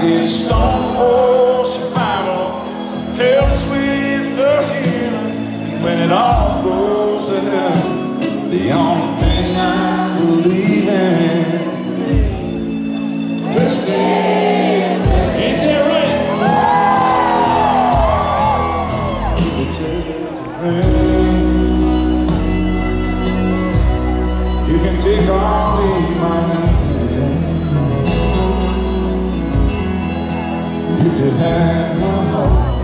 get stoned for survival, helps with the healing, and when it all goes to hell, the only thing I believe in is whiskey. Ain't that right? You can take the pain, you can take all the money. You could have my heart.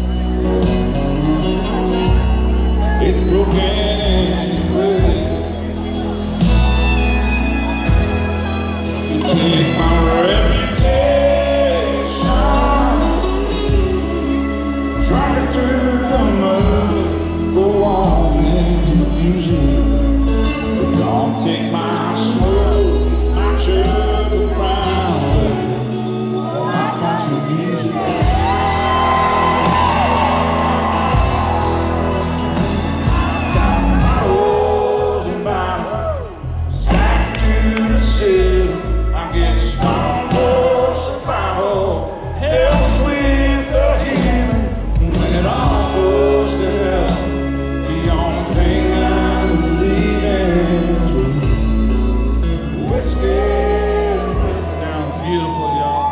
It's broken anyway. You take my reputation, drag it through the mud, go on and use it. But don't take my smoke, my sugar brown. Too easy. Got bottles and bottles stacked to the ceiling. I get stoned for survival, helps with the healing. When it all goes to hell, the only thing I believe in is whiskey. Sounds beautiful, y'all.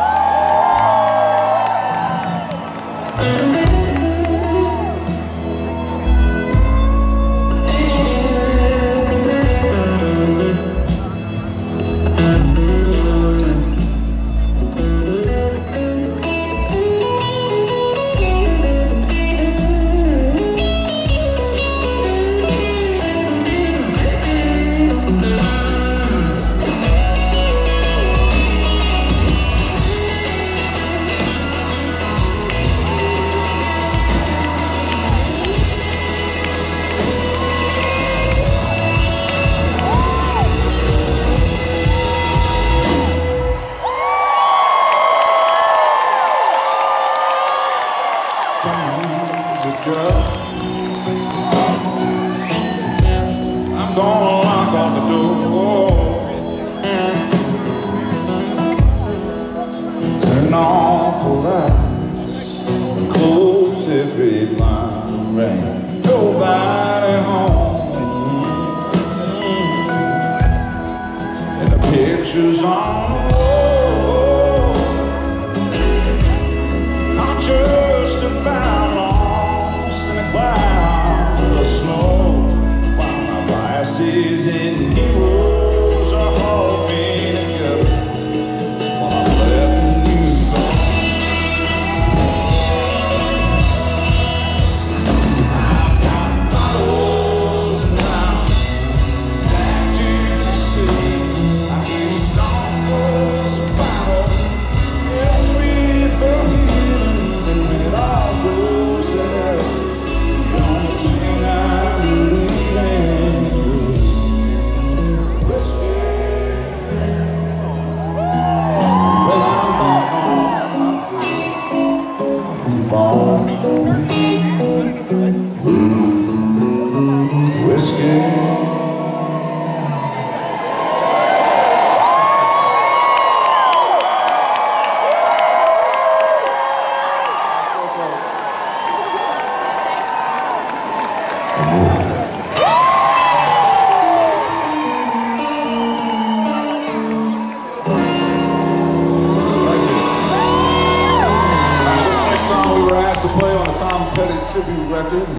I'm gonna lock off the door, turn off the lights, and close every blind, and nobody home, and the pictures on the wall are just about lost in a cloud of smoke, while my vices and heroes are holding together, while I'm letting you go. I've got bottles and bottles stacked to the sea. I get stoned for survival, helps with the healing, and when it all goes to hell, the only thing I believe in is whiskey. Well, I'm back on my feet, keep on whiskey. Song we were asked to play on a Tom Petty tribute record.